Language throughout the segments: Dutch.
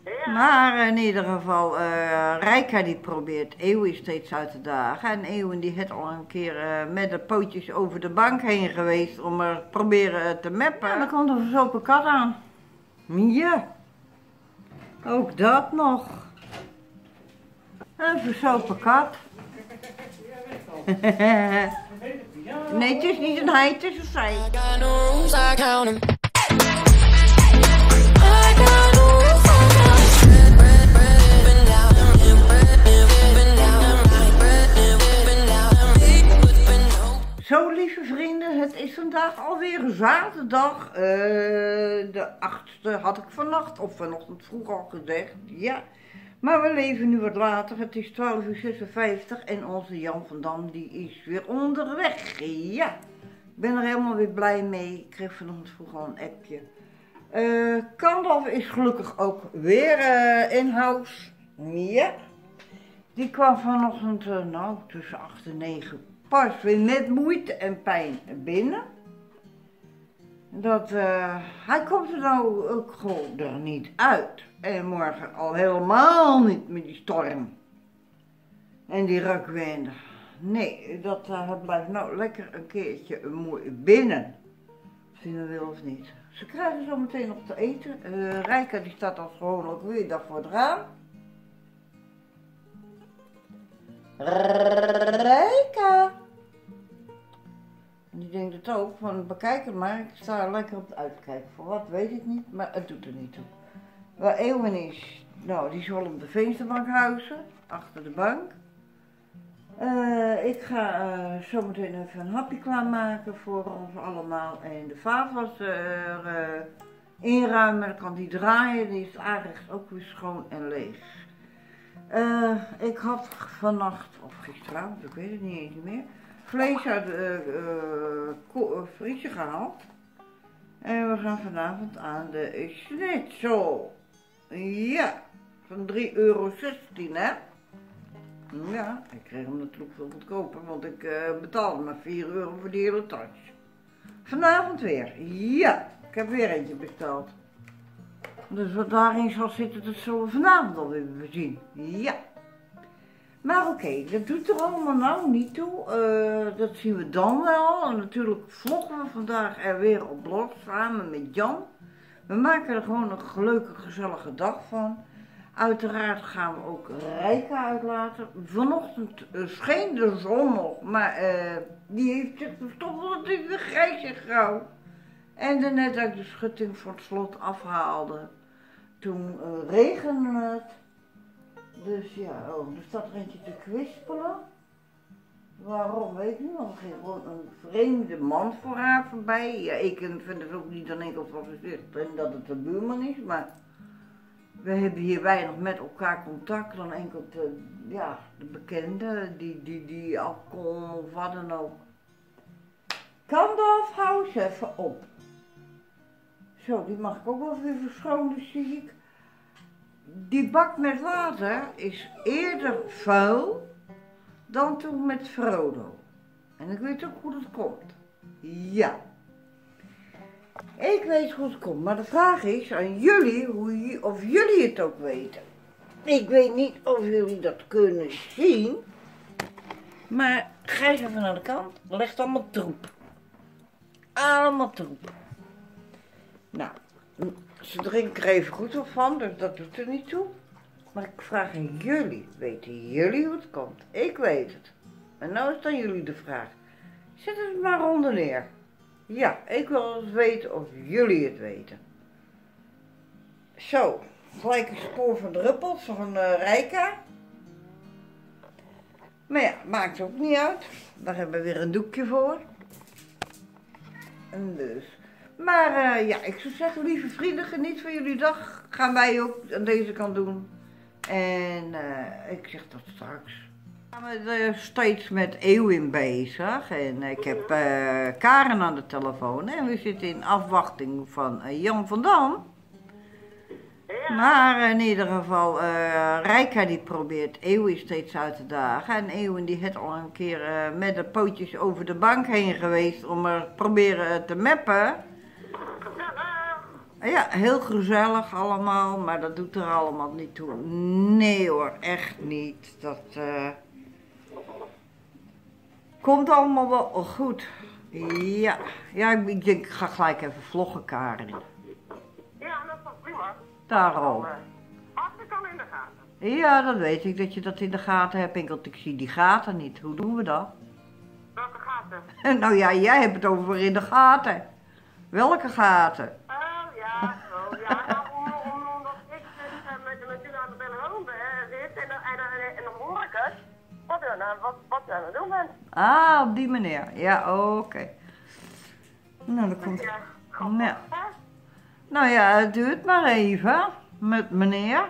Maar in ieder geval, Rijka die probeert Eeuwen steeds uit te dagen. En Eeuwen die heeft al een keer met de pootjes over de bank heen geweest om er proberen te meppen. Ja, dan komt er een verzopen kat aan. Ja, ook dat nog. Een verzopen kat. Nee, het is niet een hij, het is een zij. Zo, lieve vrienden, het is vandaag alweer zaterdag. De 8e had ik vannacht of vanochtend vroeg al gezegd. Ja, maar we leven nu wat later. Het is 12:56 en onze Jan van Dam die is weer onderweg. Ja, ik ben er helemaal weer blij mee. Ik kreeg vanochtend vroeg al een appje. Kandalf is gelukkig ook weer in huis. Ja, die kwam vanochtend tussen 8 en 9 pas weer met moeite en pijn binnen. Hij komt er nou ook gewoon er niet uit. En morgen al helemaal niet met die storm. En die rukwind. Nee, hij blijft nou lekker een keertje mooi binnen. Of hij dat wil of niet. Ze krijgen zo meteen nog te eten. Rijka die staat als gewoonlijk weer dag voor het raam. Rijka. En die denkt het ook, van bekijk het maar, ik sta lekker op de uitkijk. Voor wat weet ik niet, maar het doet er niet toe. Waar Eeuwen is, nou die zal op de vensterbank huizen, achter de bank. Ik ga zometeen even een hapje klaarmaken voor ons allemaal. En de vaatwas inruimen, dan kan die draaien, die is aanrecht ook weer schoon en leeg. Ik had vannacht, of gisteravond, ik weet het niet eens meer, vlees uit de vriezer gehaald. En we gaan vanavond aan de schnitzel. Ja, van €3,16 hè. Ja, ik kreeg hem natuurlijk veel goedkoper, want ik betaalde maar €4 voor die hele tas. Vanavond weer, ja, ik heb weer eentje besteld. Dus wat daarin zal zitten, dat zullen we vanavond alweer zien. Ja. Maar oké, dat doet er allemaal nou niet toe. Dat zien we dan wel. En natuurlijk vloggen we vandaag er weer op los samen met Jan. We maken er gewoon een leuke, gezellige dag van. Uiteraard gaan we ook Rijka uitlaten. Vanochtend scheen de zon nog, maar die heeft zich verstopt, want het is weer grijs en grauw. En net dat ik de schutting van het slot afhaalde, toen regende het. Dus ja, er staat er eentje te kwispelen. Waarom, weet ik niet, want er ging gewoon een vreemde man voor haar voorbij. Ja, ik vind het ook niet dan enkel van gezicht en dat het de buurman is, maar we hebben hier weinig met elkaar contact dan enkel de bekende, die alcohol of wat dan ook. Kandalf, hou eens even op. Zo, die mag ik ook wel weer verschonen, zie ik. Die bak met water is eerder vuil dan toen met Frodo. En ik weet ook hoe dat komt. Ja. Ik weet hoe het komt, maar de vraag is aan jullie of jullie het ook weten. Ik weet niet of jullie dat kunnen zien, maar ga eens even naar de kant. Er ligt allemaal troep. Allemaal troep. Nou, ze drinken er even goed op van, dus dat doet er niet toe. Maar ik vraag aan jullie, weten jullie hoe het komt? Ik weet het. En nou is dan jullie de vraag. Zet het maar onder neer. Ja, ik wil eens weten of jullie het weten. Zo, gelijk een spoor van druppels van Rijka. Maar ja, maakt ook niet uit. Daar hebben we weer een doekje voor. En dus. Maar ja, ik zou zeggen, lieve vrienden, geniet van jullie dag. Gaan wij ook aan deze kant doen. En ik zeg tot straks. We zijn steeds met Eeuwin bezig. En ik heb Karen aan de telefoon. En we zitten in afwachting van Jan van Dam. Maar in ieder geval, Rijka die probeert Eeuwin steeds uit te dagen. En Eeuwin die heeft al een keer met de pootjes over de bank heen geweest om er proberen te meppen. Ja, heel gezellig allemaal, maar dat doet er allemaal niet toe. Nee hoor, echt niet. Dat komt allemaal wel goed. Ja, ja, ik denk ik ga gelijk even vloggen, Karin. Ja, dat is toch prima. Daarom. Hartstikke al in de gaten. Ja, dat weet ik dat je dat in de gaten hebt, Pinkel. Ik zie die gaten niet. Hoe doen we dat? Welke gaten? Nou ja, jij hebt het over in de gaten. Welke gaten? Oh ja, zo ja. Nou, omdat ik dus met jullie aan de telefoon zit en dan hoor ik het. Wat je aan het doen bent. Ah, op die manier. Ja, oké. Nou, dat komt... Ja, Nou. Nou ja, doe het maar even. Met meneer.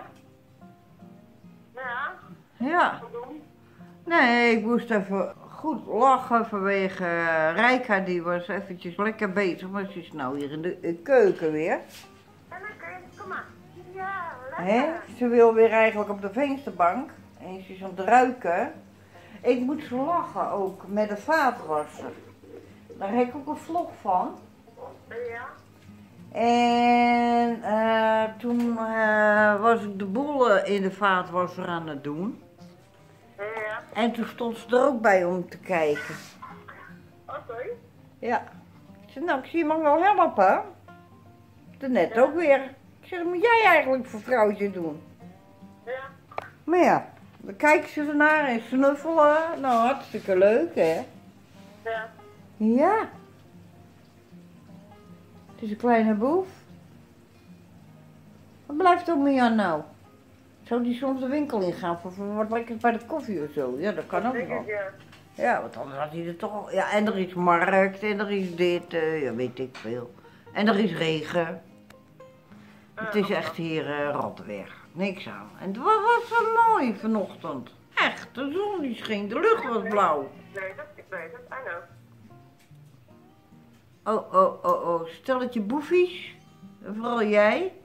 Ja, Ja. wat doen? Nee, ik moest even goed lachen vanwege Rijka. Die was eventjes lekker bezig. Maar ze is nou hier in de keuken weer. En lekker, kom maar. Ja, lekker. Hè? Ze wil weer eigenlijk op de vensterbank. En ze is aan het ruiken. Ik moet zo lachen ook met de vaatwasser. Daar heb ik ook een vlog van. Ja. En toen was ik de boel in de vaatwasser aan het doen. Ja. En toen stond ze er ook bij om te kijken. Oké. Ja. Ik zei, nou, ik zie je mag wel helpen. Net ook weer. Ik zei, dat moet jij eigenlijk voor vrouwtje doen. Ja. Maar ja, dan kijken ze ernaar en snuffelen. Nou, hartstikke leuk, hè? Ja. Ja. Het is een kleine boef. Wat blijft er met jou nou? Zou die soms de winkel ingaan voor wat lekker bij de koffie of zo? Ja, dat kan ook wel. Ja. Ja, want anders had hij er toch al... Ja, en er is markt en er is dit, ja, weet ik veel. En er is regen. Het is echt hier rotweg. Niks aan. En het was zo mooi vanochtend. Echt, de zon die scheen, de lucht was blauw. Nee, ik weet het, I know. Oh, stelletje boefies. Vooral jij.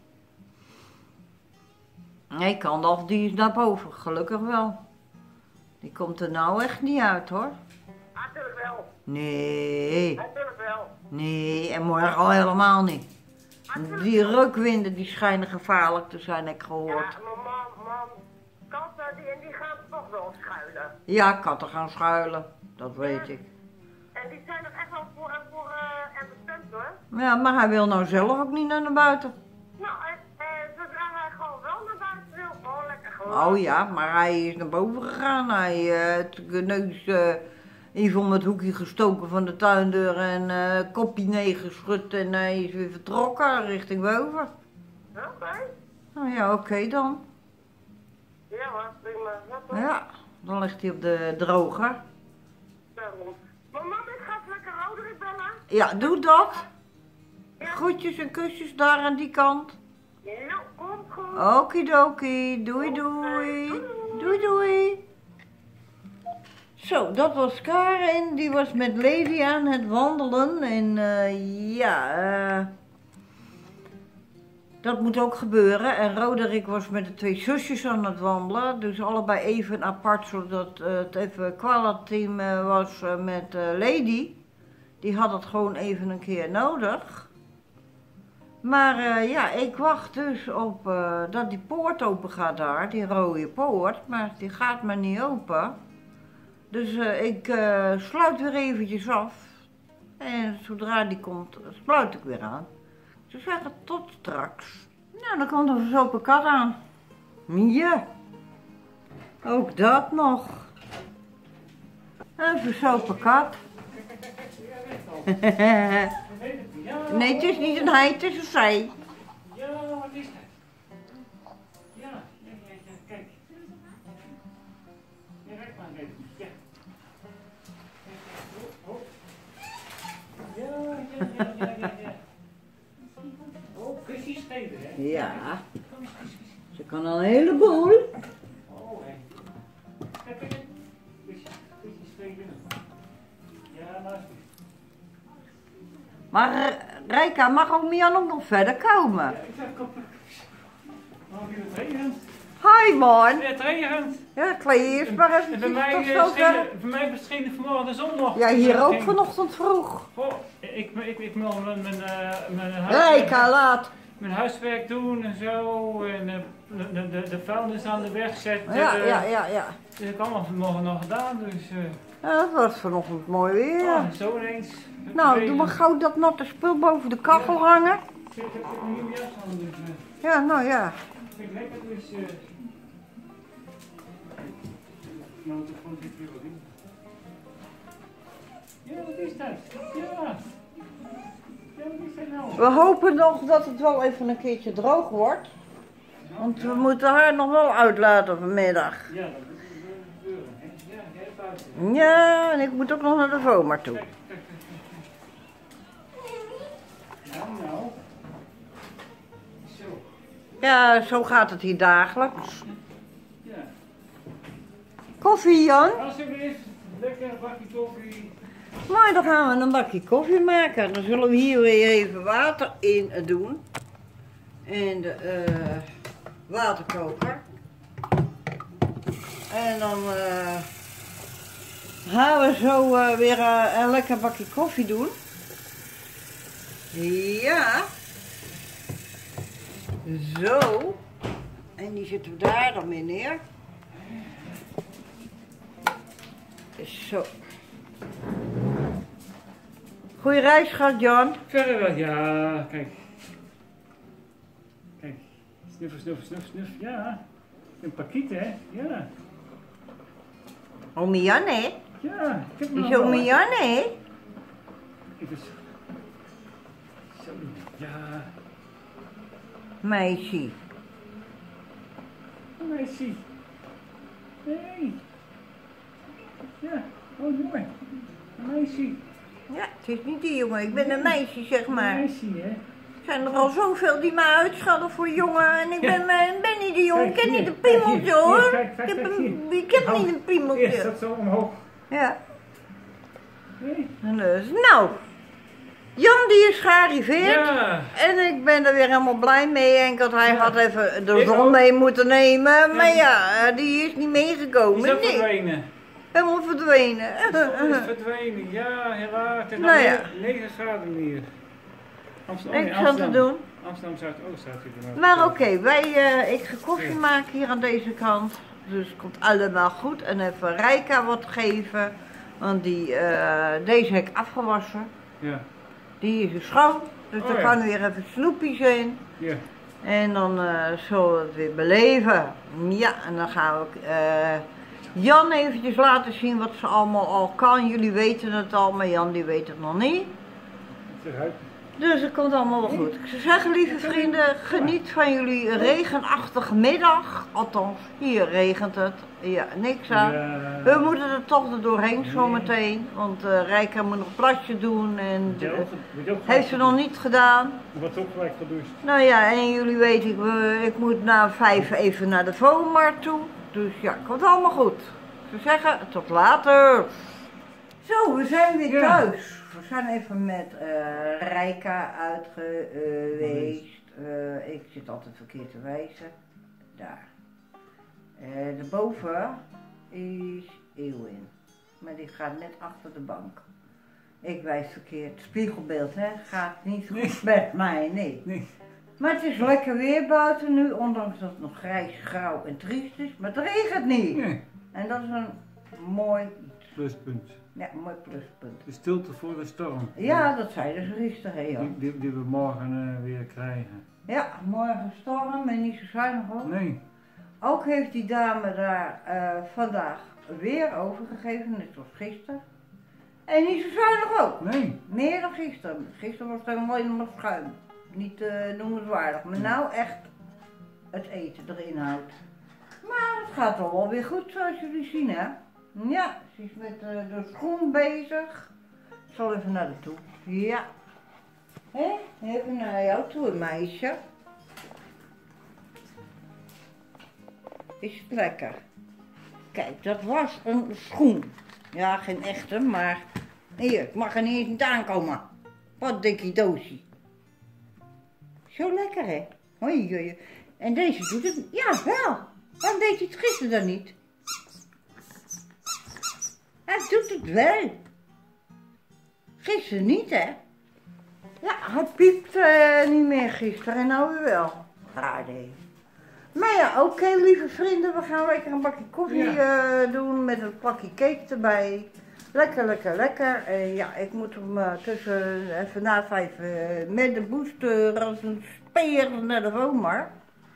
Nee, Kandalf, die is naar boven, gelukkig wel. Die komt er nou echt niet uit, hoor. Natuurlijk wel. Nee, Natuurlijk wel. nee, en morgen al helemaal niet. Die reukwinden die schijnen gevaarlijk te zijn, heb ik gehoord. Ja, man, katten die gaan toch wel schuilen. Ja, katten gaan schuilen, dat weet ik. En die zijn er echt wel voor en bestemd hoor. Ja, maar hij wil nou zelf ook niet naar buiten. Nou, zodra hij gewoon wel naar buiten wil, gewoon lekker gewoon. Oh ja, maar hij is naar boven gegaan. Hij heeft de neus even om het hoekje gestoken van de tuindeur en kopje neergeschud en hij is weer vertrokken richting boven. Oké. Nou ja, oké dan. Ja hoor, prima. Ja, toch? Ja, dan ligt hij op de droger. Daarom. Maar mam, ik ga even lekker Roderick bellen. Ja, doe dat. Ja. Groetjes en kusjes daar aan die kant. Ja, komt goed. Okidoki, doei doei. Doei doei. Zo, dat was Karin, die was met Lady aan het wandelen en dat moet ook gebeuren. En Roderick was met de twee zusjes aan het wandelen, dus allebei even apart, zodat het even kwaliteit was met Lady. Die had het gewoon even een keer nodig. Maar ja, ik wacht dus op dat die poort open gaat daar, die rode poort, maar die gaat maar niet open. Dus ik sluit weer eventjes af. En zodra die komt, sluit ik weer aan. Ik zou zeggen, tot straks. Nou, dan komt er een verzopen kat aan. Ja. Ook dat nog. Een verzopen kat. Nee, het is niet een hij, het is een zij. Ja, wat is dat? Ja, kijk. Ja, kijk maar even. Ja. Oh. Ja. Oh, kusjes geven, hè? Ja. Ze kan al een heleboel. Oh, hé. Kijk, kusjes geven. Ja, luister. Maar Rijka, mag ook Mian ook nog verder komen? Ja, ik zeg, kom. Oh, het regent. Hi man. Ja, het regent. Ja, kleed je eerst maar even Bij mij, tot zover. voor mij verscheen vanmorgen de zon nog. Ja, hier ook vanochtend vroeg. Goh, ik meld mijn huis. Rijka, laat. mijn huiswerk doen en zo. En de vuilnis aan de weg zetten. Ja. Dat heb ik allemaal vanmorgen nog gedaan. Dus, Ja, dat was vanochtend mooi weer. oh, zo ineens. Nou, doe maar gauw dat natte spul boven de kachel hangen. Ik heb nu een jas aan, dus... Ja, nou ja. vind ik lekker, dus... Nou, de telefoon zit hier wat in. Ja, wat is dat? Ja. Ja, wat is dat nou? We hopen nog dat het wel even een keertje droog wordt. Want we moeten haar nog wel uitlaten vanmiddag. Ja, dat moet gebeuren. Ja, jij hebt buiten. Ja, en ik moet ook nog naar de Voma toe. Kijk. Nou. Zo. Ja, zo gaat het hier dagelijks. Ja. Koffie, Jan? Alsjeblieft, lekker bakje koffie. Maar dan gaan we een bakje koffie maken. Dan zullen we hier weer even water in doen. En de waterkoker. En dan gaan we zo weer een lekker bakje koffie doen. Ja. Zo. En die zetten we daar dan weer neer. Zo. Goeie reis gehad, Jan. Verder wel, ja, kijk. Kijk, snuf, ja. Een pakiet, hè? Ja. Ome Jan, hè? Ja, ik heb hem Die nog is ome wel. Jan, hè? Even zo, ja. Meisje. Een meisje. Nee. Ja, oh mooi. Een meisje. Ja, het is niet die jongen, ik ben een meisje, zeg Een maar. meisje, hè? Er zijn er al zoveel die mij uitschelden voor jongen en ik Ja. ben niet die jongen, ik Kijk, heb niet hier, een piemeltje kijk, hier, hoor. kijk, Ik heb hier. ik heb Hou. niet een Eerst piemeltje. dat zo omhoog. Ja, Nee. dus, nou. Jan die is gearriveerd Ja. en ik ben er weer helemaal blij mee. Enkel hij Ja. had even de Ik zon ook. mee moeten nemen, maar Ja. ja, die is niet Die meegekomen. is ook Nee, verdwenen. helemaal verdwenen. Die is verdwenen, ja, helaas. Het is Nou ja. 9 graden hier. Amsterdam, Niks aan te doen. Amsterdam Zuidoost staat hier. Maar oké, ik ga koffie maken hier aan deze kant. Dus het komt allemaal goed. En even Rijka wat geven. Want deze heb ik afgewassen. Ja, Die is weer schoon. Dus Oh er ja. kan weer even snoepjes in. ja. En dan zullen we het weer beleven. Ja, en dan gaan we Jan eventjes laten zien wat ze allemaal al kan. Jullie weten het al, maar Jan die weet het nog niet. Zeg uit. Dus het komt allemaal wel goed. Ik zou zeggen, lieve vrienden, geniet van jullie regenachtige middag. Althans, hier regent het. Ja, niks aan. Ja. We moeten er toch er doorheen zometeen. Want Rijka moet nog een plasje doen en Moet je ook heeft ze nog niet gedaan. Wordt ook gelijk gedoucht. Nou ja, en jullie weten, ik moet na 5 even naar de Voonmarkt toe. Dus ja, het komt allemaal goed. Ik zou zeggen, tot later. Zo, we zijn weer Ja. thuis. We zijn even met Rijka uit geweest. Ik zit altijd verkeerd te wijzen. Daar. Daarboven is Eeuwin. Maar die gaat net achter de bank. Ik wijs verkeerd. Spiegelbeeld, hè? Gaat niet goed Nee. met mij, nee. Nee. Maar het is lekker weer buiten nu, ondanks dat het nog grijs, grauw en triest is. Maar het regent niet. Nee. En dat is een mooi, Pluspunt. ja, mooi pluspunt. De stilte voor de storm. Ja, dat zeiden ze gisteren, hè, joh. Die we morgen weer krijgen. Ja, morgen storm en niet zo zuinig ook. Nee. Ook heeft die dame daar vandaag weer overgegeven, net zoals gisteren. En niet zo zuinig ook. Nee. Meer dan gisteren. Gisteren was het alleen maar schuim. Niet noemenswaardig. Maar nou echt het eten erin houdt. Maar het gaat wel weer goed zoals jullie zien, hè. Ja, ze is met de schoen bezig. Ik zal even naar de toe. Ja. Hé, even naar jou toe, meisje. Is het lekker? Kijk, dat was een schoen. Ja, geen echte, maar hier, ik mag er niet eens aankomen. Wat dikkie doosje. Zo lekker, hè? Hoi, hoi. En deze doet het, ja, wel. Waarom deed hij het gisteren dan niet? Hij doet het wel. Gisteren niet, hè? Ja, hij piept niet meer gisteren en nou weer wel. Raar nee. Maar ja, oké, lieve vrienden, we gaan lekker een bakje koffie doen met een plakje cake erbij. Lekker, lekker, lekker. Ja, ik moet hem tussen even na 5 met de booster als een speer naar de Vomar.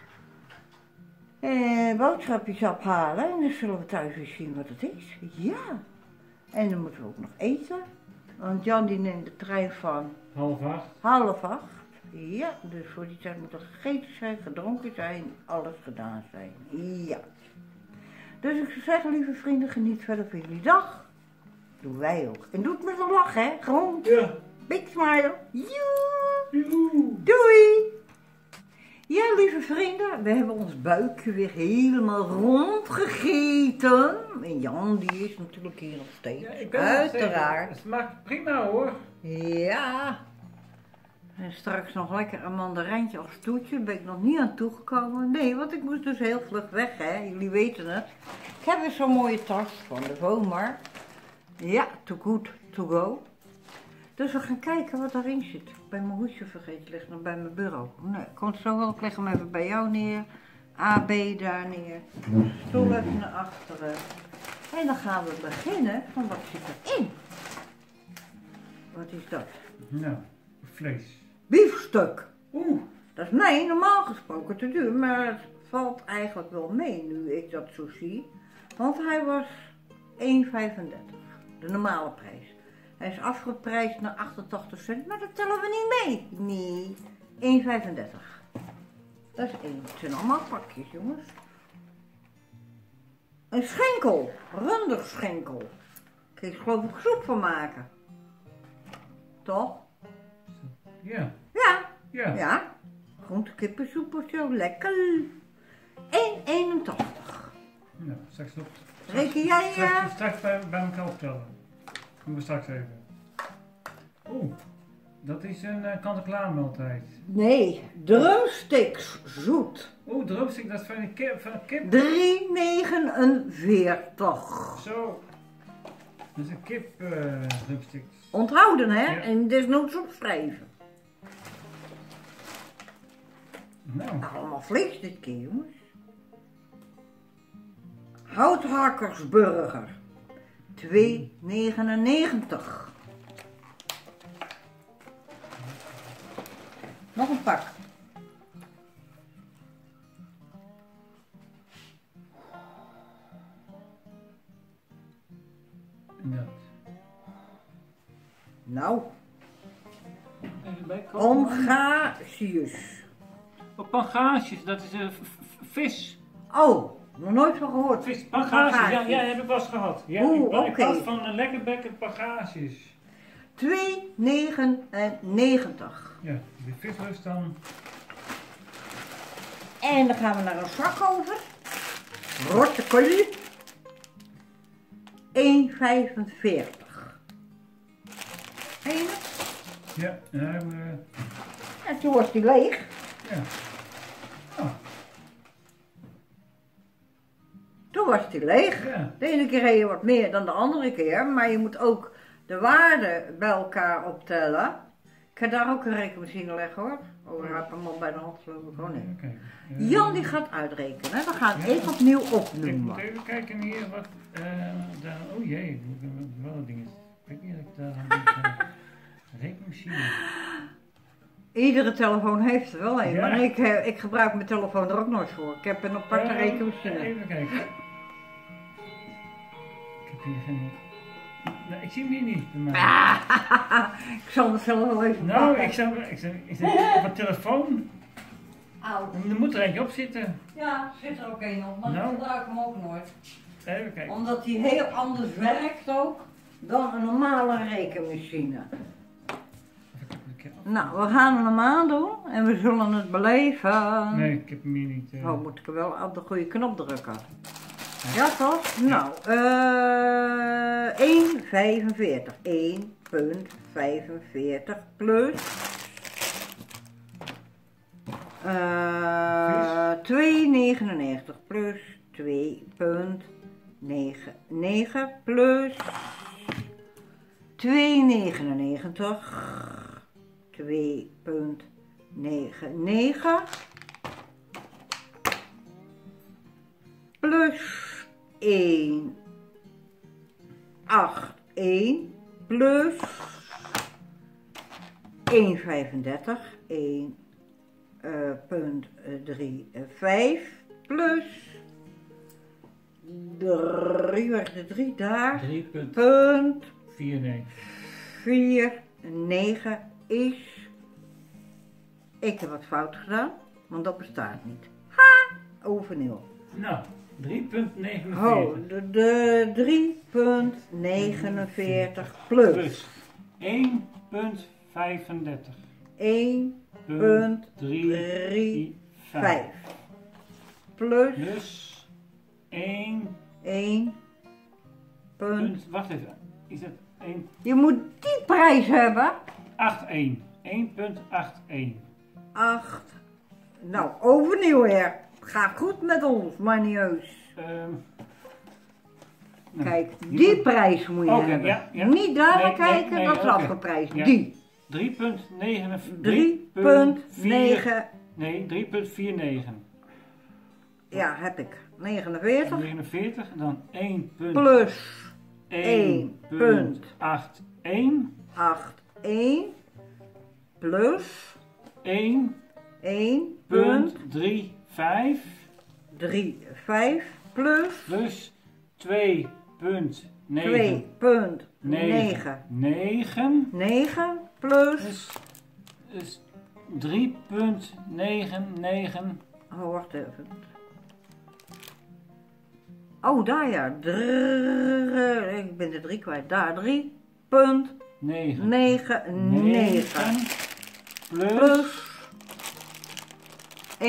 Boodschapjes ophalen en dan zullen we thuis weer zien wat het is. Ja. En dan moeten we ook nog eten. Want Jan die neemt de trein van 7:30. Ja, dus voor die tijd moet er gegeten zijn, gedronken zijn, alles gedaan zijn. Ja. Dus ik zou zeggen, lieve vrienden, geniet verder van jullie dag. Doen wij ook. En doe het met een lach, hè? Gewoon. Ja. Big smile. Joe. Doei. Ja, lieve vrienden, we hebben ons buikje weer helemaal rond gegeten. En Jan, die is natuurlijk hier nog steeds. Ja, ik ben uiteraard. Het smaakt prima hoor. Ja. En straks nog lekker een mandarijntje als toetje. Daar ben ik nog niet aan toegekomen. Nee, want ik moest dus heel vlug weg, hè. Jullie weten het. Ik heb weer zo'n mooie tas van de Vomar. Ja, too good to go. Dus we gaan kijken wat daarin zit. Bij mijn hoedje vergeten ligt nog bij mijn bureau. Nee, komt zo wel. Ik leg hem even bij jou neer. AB daar neer. Stoel even naar achteren. En dan gaan we beginnen van wat zit erin. Wat is dat? Nou, vlees. Biefstuk. Oeh. Dat is nee, normaal gesproken te duur. Maar het valt eigenlijk wel mee nu ik dat zo zie. Want hij was 1,35. De normale prijs. Hij is afgeprijsd naar 88 cent, maar dat tellen we niet mee. Nee, 1,35. Dat is 1. Het zijn allemaal pakjes, jongens. Een schenkel, runderschenkel. Daar kun je geloof ik soep van maken. Toch? Ja. Ja. Ja. Ja. Groente kippensoep of zo, lekker. 1,81. Nou, straks op. Reken jij Straks bij elkaar optellen. Doen we straks even. Oeh, dat is een kant-en-klaar maaltijd. Nee, drumsticks, zoet. Oeh, drumstick, dat is van een kip. 3,49. Zo. Dat is een kip drumstick. Onthouden, hè? Ja. En desnoods opschrijven. Nou. Allemaal vlees dit keer, jongens. Houthakkersburger. 2,99. Nog een pak. En dat. Nou, Even bijkomen. Pangasius. Oh, pangasius, dat is vis. Oh, nog nooit van gehoord. Vis, pangasius, ja, ja, heb ik wel eens gehad. Ja, Oeh, ik was oké. van een lekkerbekken pangasius. 2,99. Ja, de vislust dan. En dan gaan we naar een zak over. Rottekolie. 1,45. Eén. Ja, nou, En toen was die leeg. ja. Oh, Toen was die leeg. ja. De ene keer reed je wat meer dan de andere keer. Maar je moet ook de waarden bij elkaar optellen. Ik ga daar ook een rekenmachine leggen hoor. Oh, ik heb hem al bij de hand geloof ik. Oh nee. Oké. Jan die gaat uitrekenen. We gaan Ja. even opnieuw Ik opnoemen. moet even kijken hier wat. Daar, oh jee, wel een ding. Ik weet niet of ik daar aan denk. Rekenmachine. Iedere telefoon heeft er wel een. Ja. Maar ik gebruik mijn telefoon er ook nooit voor. Ik heb een aparte rekenmachine. Even kijken. Ik heb hier geen. Nee, ik zie hem hier niet. Bij mij. Ik zal mezelf wel even Nou, pakken. ik zit op een telefoon. Au. Er moet er eentje op zitten. Ja, zit er ook een op, maar Nou. ik gebruik hem ook nooit. Even kijken. Omdat die heel anders werkt ook dan een normale rekenmachine. Nou, we gaan hem aandoen en we zullen het beleven. Nee, ik heb hem hier niet. Oh, moet ik wel op de goede knop drukken? Ja toch? Nou, 1,45. 1,45 plus 2,99 plus 2,99 plus 2,99 2,99 plus 1,81 plus 1,35 1,35 plus 3, waar is de 3 daar? 3,49. 3,49 is, ik heb wat fout gedaan, want dat bestaat niet. Ha! Over 0. Nou, 3,49. Oh, de 3,49 plus 1,35. 1,35 plus Dus 1. 1 punt. Wacht even. Is het 1? Je moet die prijs hebben. 8,1. 1,81. 8. Nou, overnieuw weer. Gaat goed met ons, manieus. Nou, Kijk, die prijs moet je Oké, hebben. ja, ja. Niet daar Nee, kijken, nee, dat is oké. afgeprijsd. Ja. Die. 3,9. 3,9. Nee, 3,49. Ja, heb ik. 49 49, dan 1,81. plus 1,81 plus 1,35 1,35 plus plus 2,99 2,99 plus. is 3,99. Oh, wacht even. Oh, daar ja. Ik ben de 3 kwijt. Daar 3,99 plus 1,45.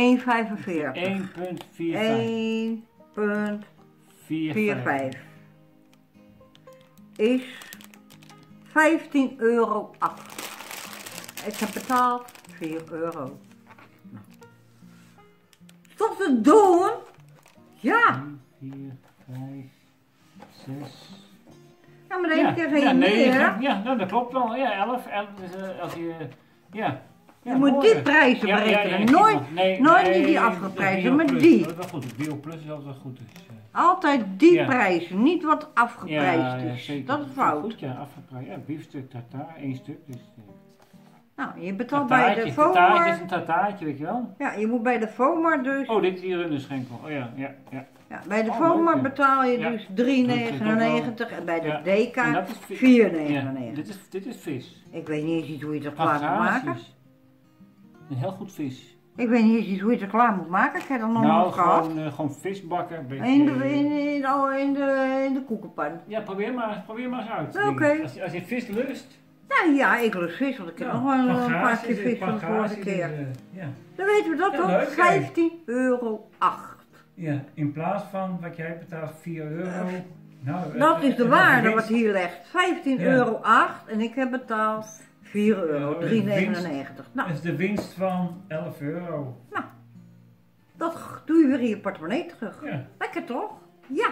1,45 is 15,08 euro. Ik heb betaald 4 euro. Nou. Is toch te doen? Ja. 4, 5, 6. Ja, maar één keer geen meer. 9. Ja, nou, dat klopt wel. Ja, 11. Dus, als je. Ja. Je moet die prijzen berekenen. Nooit niet die afgeprijzen, maar die. Dat is wel goed. De Bio Plus is altijd wel goed. Dus, Altijd die Ja. prijzen, niet wat afgeprijsd is. zeker. Dat is fout. Goed, ja, afgeprijsd. Ja, biefstuk, tartaar, 1 stuk. Dus, Nou, je betaalt bij de tartaartje is FOMAR. een tartaartje, weet je wel. Ja, je moet bij de FOMAR dus. Oh, dit is hier in de schenkel. Oh ja. Ja, bij de Oh, FOMAR leuk, ja. betaal je Ja. dus 3,99 en bij de Ja. DK En dat is 4,99. Ja, dit is vis. Ik weet niet eens hoe je het klaar moet maken. Pangasius. Een heel goed vis. Ik weet niet eens hoe je het klaar moet maken. Ik heb dat nog Nou, nooit gehad. gewoon vis bakken. Een beetje, In de koekenpan. Ja, probeer maar eens uit. Oké. Als je vis lust. Ja, ik lust vis, want ik heb nog wel een paar keer vis van de vorige keer. Ja. Dan weten we dat Ja, ook. leuk, 15,08 euro. Ja, in plaats van wat jij betaalt 4 euro. Nou, Dat is de en waarde winst- wat hier legt. 15,08 euro en ik heb betaald 4 euro, 3,99. Nou, Dat is de winst van 11 euro. dat doe je weer in je portemonnee terug. Ja, Lekker toch? Ja.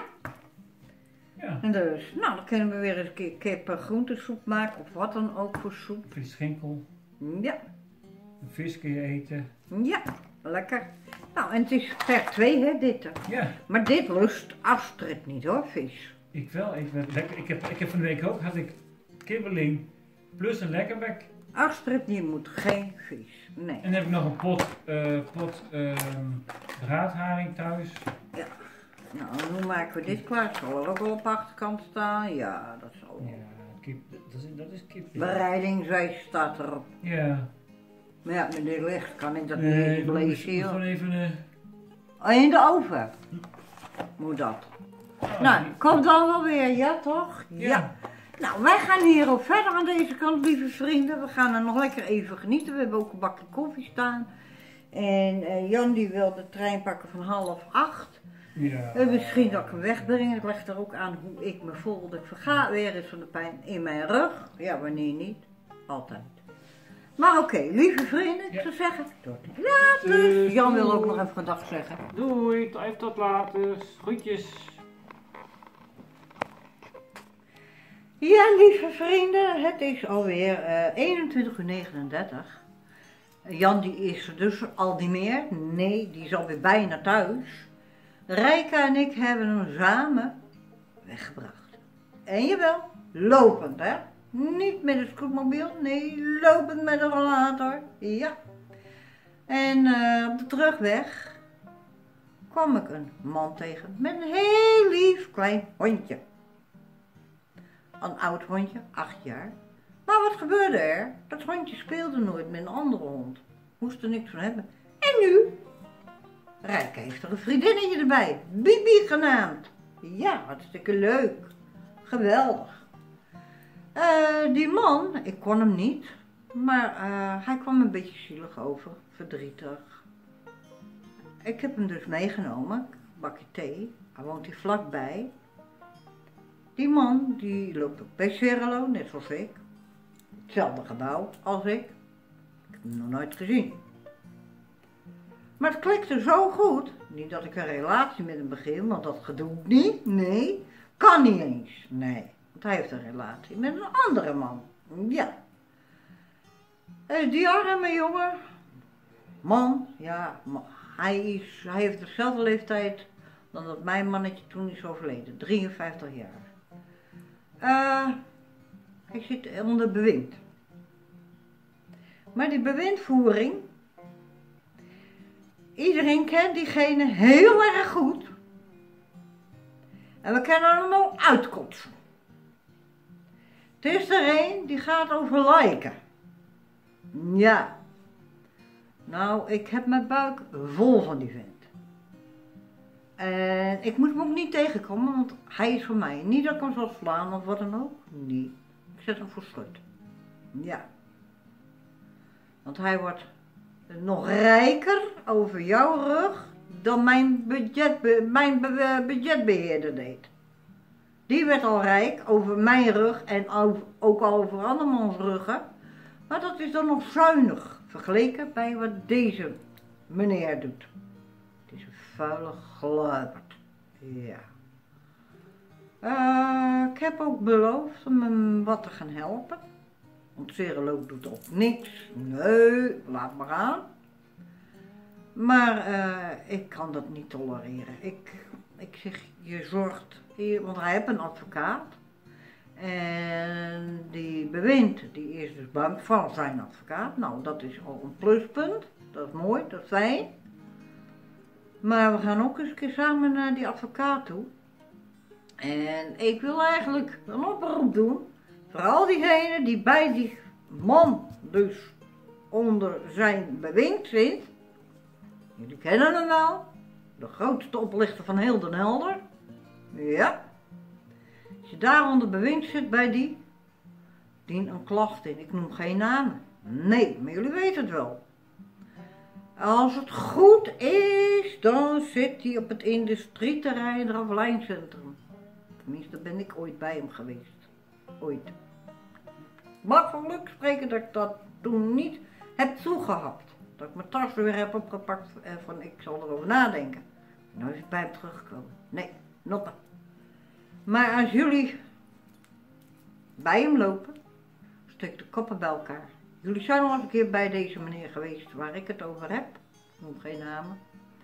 ja. En dus, nou, dan kunnen we weer eens een keer kip groentesoep maken of wat dan ook voor soep. Visschenkel, Ja, een vis kun je eten. ja, lekker. Nou, en het is per 2 hè, dit. Ja, Maar dit lust Astrid niet hoor, vis. ik wel. Ik heb van de week ook, had ik kibbeling plus een lekkerbek. Astrid, je moet geen vis. Nee. En dan heb ik nog een pot braadharing thuis. Nou, hoe maken we dit klaar? Zal er ook wel op de achterkant staan? Ja, dat zal wel. Ja, kip, dat is kip. Bereidingswijs staat erop. Ja. Maar ja, met dit licht kan ik dat niet Nee, eens we lezen. moeten joh. gewoon even... In de oven. Moet dat. Nou, komt dan wel weer, ja toch? Ja. Nou, wij gaan hier ook verder aan deze kant, lieve vrienden. We gaan er nog lekker even genieten. We hebben ook een bakje koffie staan. En Jan die wil de trein pakken van 7:30. Ja. Misschien dat ik hem wegbreng. Ik leg er ook aan hoe ik me voel. Dat ik verga weer eens van de pijn in mijn rug. Ja, wanneer niet? Altijd. Maar oké, lieve vrienden, ik zou zeggen, tot later. Jan wil ook nog even een dag zeggen. Doei, even tot later. Groetjes. Ja, lieve vrienden, het is alweer 21:39 uur. Jan die is er dus al niet meer. Nee, die is alweer bijna thuis. Rijka en ik hebben hem samen weggebracht. En jawel, lopend hè. Niet met een scootmobiel, nee, lopend met een rollator. Ja. En op de terugweg kwam ik een man tegen met een heel lief klein hondje. Een oud hondje, 8 jaar. Maar wat gebeurde er? Dat hondje speelde nooit met een andere hond. Moest er niks van hebben. En nu? Rijka heeft er een vriendinnetje erbij. Bibi genaamd. Ja, hartstikke leuk. Geweldig. Die man, ik kon hem niet. Maar hij kwam een beetje zielig over. Verdrietig. Ik heb hem dus meegenomen. Een bakje thee. Hij woont hier vlakbij. Die man, die loopt op bij Sverlo, net zoals ik. Hetzelfde gebouw als ik. Ik heb hem nog nooit gezien. Maar het klikte zo goed. Niet dat ik een relatie met hem begin, want dat doe ik niet. Nee, kan niet eens. Nee, want hij heeft een relatie met een andere man. Ja. Die arme jongen. Man, ja, hij heeft dezelfde leeftijd dan dat mijn mannetje toen is overleden. 53 jaar. Hij zit onder bewind. Maar die bewindvoering, iedereen kent diegene heel erg goed. En we kunnen hem al uitkotsen. Het is er een die gaat over liken. Ja. Nou, ik heb mijn buik vol van die vent. En ik moet hem ook niet tegenkomen, want hij is voor mij. Niet dat ik hem zal slaan of wat dan ook. Nee. Ik zet hem voor slot. Ja. Want hij wordt nog rijker over jouw rug dan mijn budgetbeheerder deed. Die werd al rijk over mijn rug en ook al over andermans ruggen. Maar dat is dan nog zuinig vergeleken bij wat deze meneer doet. Het is een vuile gluiperd. Ja. Ik heb ook beloofd om hem wat te gaan helpen. Want Serelo doet ook niks. Nee, laat maar aan. Maar ik kan dat niet tolereren. Ik zeg, je zorgt, want hij heeft een advocaat. En die bewind, die is dus bang van zijn advocaat. Nou, dat is al een pluspunt. Dat is mooi, dat is fijn. Maar we gaan ook eens een keer samen naar die advocaat toe. En ik wil eigenlijk een oproep doen. Voor al diegenen die bij die man dus onder zijn bewind zit. Jullie kennen hem wel. De grootste oplichter van heel Den Helder. Ja. Als je daar onder bewind zit bij die, dien een klacht in. Ik noem geen namen. Nee, maar jullie weten het wel. Als het goed is, dan zit hij op het industrieterrein Ravelijn-centrum. Tenminste, ben ik ooit bij hem geweest. Ooit. Mag geluk spreken dat ik dat toen niet heb toegehapt. Dat ik mijn tas weer heb opgepakt en van ik zal erover nadenken. Nou is het bij hem teruggekomen. Nee, noppen. Maar als jullie bij hem lopen, steek de koppen bij elkaar. Jullie zijn al eens een keer bij deze meneer geweest waar ik het over heb. Ik noem geen namen.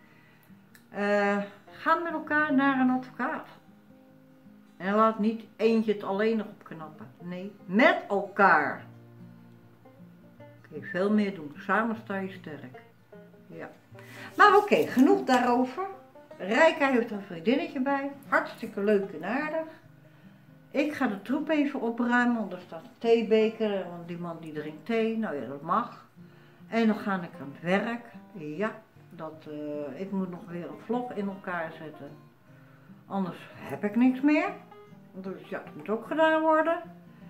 Ga met elkaar naar een advocaat. En laat niet eentje het alleen nog opknappen. Nee, met elkaar. Kun je veel meer doen. Samen sta je sterk. Ja. Maar oké, genoeg daarover. Rijka heeft er een vriendinnetje bij. Hartstikke leuk en aardig. Ik ga de troep even opruimen, want er staat een theebeker, want die man die drinkt thee, nou ja, dat mag. En dan ga ik aan het werk. Ja, ik moet nog weer een vlog in elkaar zetten. Anders heb ik niks meer. Dus ja, dat moet ook gedaan worden.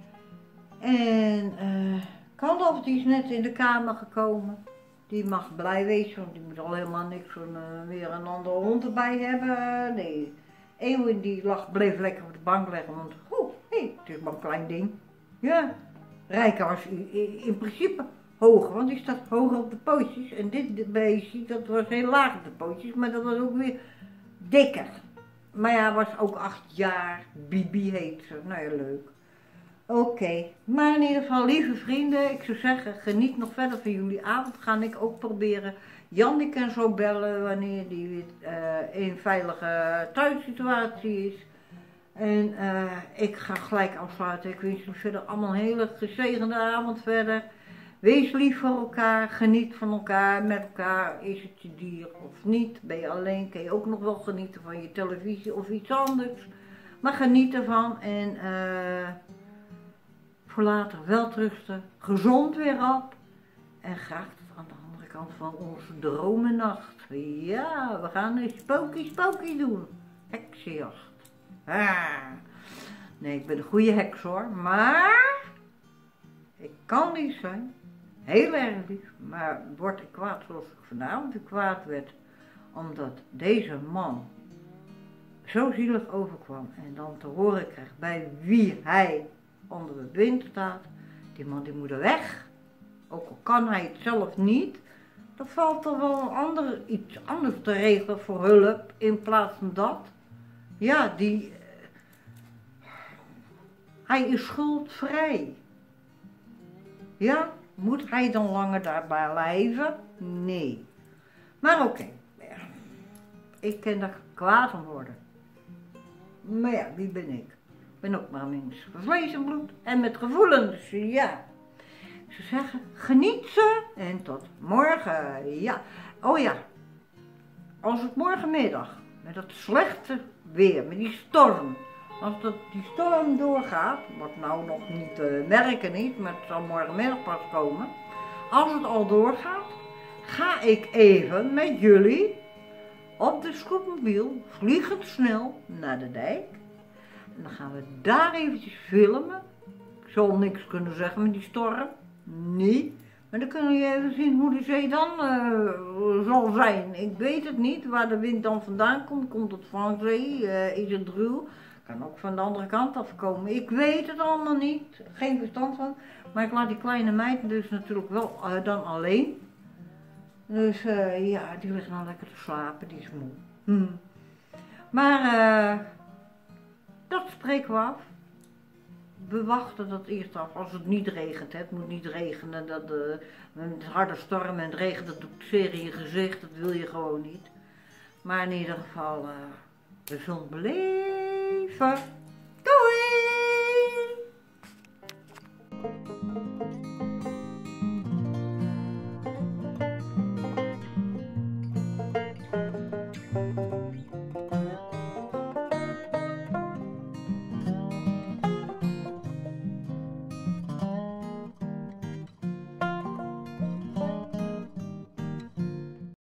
En Gandalf die is net in de kamer gekomen. Die mag blij wezen, want die moet al helemaal niks van weer een andere hond erbij hebben. Nee, Eeuwen die bleef lekker op de bank leggen, want het is maar een klein ding. Ja, Rijka was in principe hoger, want die staat hoger op de pootjes. En dit beestje, dat was heel laag op de pootjes, maar dat was ook weer dikker. Maar ja, was ook 8 jaar, Bibi heet ze, nou ja, leuk. Oké, maar in ieder geval, lieve vrienden, ik zou zeggen, geniet nog verder van jullie avond. Ga ik ook proberen Janneke en zo bellen wanneer die in een veilige thuissituatie is. En ik ga gelijk afsluiten. Ik wens jullie verder allemaal een hele gezegende avond verder. Wees lief voor elkaar, geniet van elkaar, met elkaar. Is het je dier of niet? Ben je alleen, kun je ook nog wel genieten van je televisie of iets anders. Maar geniet ervan en voor later wel rusten, gezond weer op. En graag tot aan de andere kant van onze dromennacht. Ja, we gaan een spooky doen. Heksenjacht. Nee, ik ben een goede heks hoor, maar ik kan lief zijn. Heel erg lief, maar word ik kwaad zoals ik vanavond weer kwaad werd. Omdat deze man zo zielig overkwam en dan te horen krijgt bij wie hij onder de wind staat. Die man die moet er weg. Ook al kan hij het zelf niet, dan valt er wel iets anders te regelen voor hulp in plaats van dat. Ja, hij is schuldvrij. Ja, moet hij dan langer daarbij blijven? Nee. Maar oké, ik kan daar kwaad van worden. Maar ja, wie ben ik? Ik ben ook maar een mens van vlees en bloed en met gevoelens, ja. Ik zou zeggen, geniet ze en tot morgen, ja. Oh ja, als het morgenmiddag met dat slechte weer, met die storm, als die storm doorgaat, wat nou nog niet merken niet, maar het zal morgenmiddag pas komen. Als het al doorgaat, ga ik even met jullie op de scootmobiel, vliegend snel, naar de dijk. En dan gaan we daar eventjes filmen. Ik zal niks kunnen zeggen met die storm. Nee. Maar dan kunnen jullie even zien hoe de zee dan zal zijn. Ik weet het niet, waar de wind dan vandaan komt. Komt het van zee? Is het ruw? Kan ook van de andere kant afkomen. Ik weet het allemaal niet. Geen verstand van. Maar ik laat die kleine meid dus natuurlijk wel dan alleen. Dus ja, die ligt nou lekker te slapen. Die is moe. Maar dat spreken we af. We wachten dat eerst af als het niet regent. Hè. Het moet niet regenen. Dat, met harde storm en het regent, dat doet zeer in je gezicht. Dat wil je gewoon niet. Maar in ieder geval, we zullen beleven. Doei!